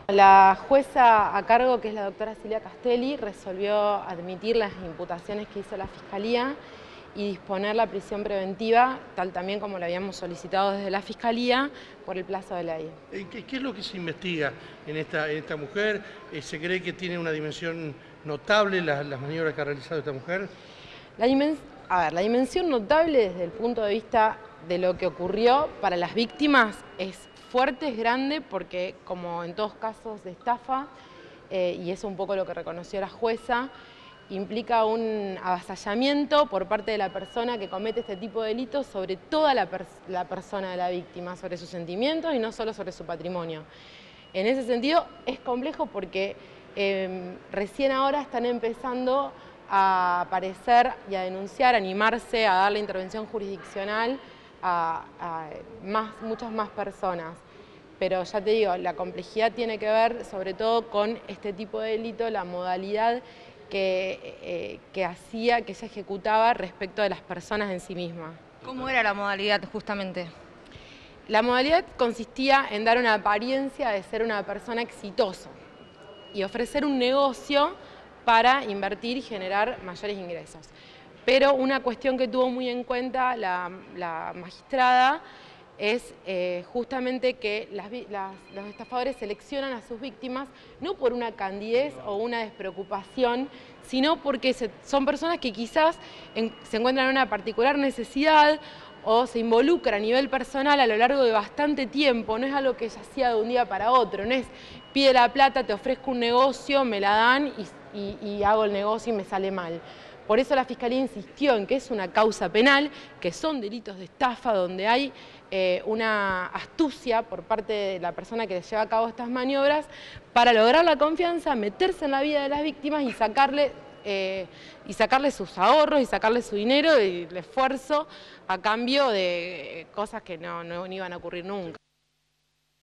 La jueza a cargo, que es la doctora Silvia Castelli, resolvió admitir las imputaciones que hizo la Fiscalía y disponer la prisión preventiva, tal también como lo habíamos solicitado desde la Fiscalía, por el plazo de ley. ¿Qué es lo que se investiga en esta mujer? ¿Se cree que tiene una dimensión notable las maniobras que ha realizado esta mujer? La dimensión notable desde el punto de vista de lo que ocurrió para las víctimas es fuerte, es grande, porque como en todos casos de estafa, y eso un poco lo que reconoció la jueza, implica un avasallamiento por parte de la persona que comete este tipo de delitos sobre toda la persona de la víctima, sobre sus sentimientos y no solo sobre su patrimonio. En ese sentido es complejo porque recién ahora están empezando a aparecer y a denunciar, a animarse a dar la intervención jurisdiccional a muchas más personas. Pero ya te digo, la complejidad tiene que ver sobre todo con este tipo de delito, la modalidad que se ejecutaba respecto de las personas en sí mismas. ¿Cómo era la modalidad justamente? La modalidad consistía en dar una apariencia de ser una persona exitosa y ofrecer un negocio para invertir y generar mayores ingresos. Pero una cuestión que tuvo muy en cuenta la magistrada es justamente que los estafadores seleccionan a sus víctimas no por una candidez o una despreocupación, sino porque son personas que quizás se encuentran en una particular necesidad o se involucra a nivel personal a lo largo de bastante tiempo. No es algo que se hacía de un día para otro, no es pide la plata, te ofrezco un negocio, me la dan y hago el negocio y me sale mal. Por eso la Fiscalía insistió en que es una causa penal, que son delitos de estafa donde hay una astucia por parte de la persona que lleva a cabo estas maniobras para lograr la confianza, meterse en la vida de las víctimas y sacarle sus ahorros y sacarle su dinero y el esfuerzo a cambio de cosas que no iban a ocurrir nunca.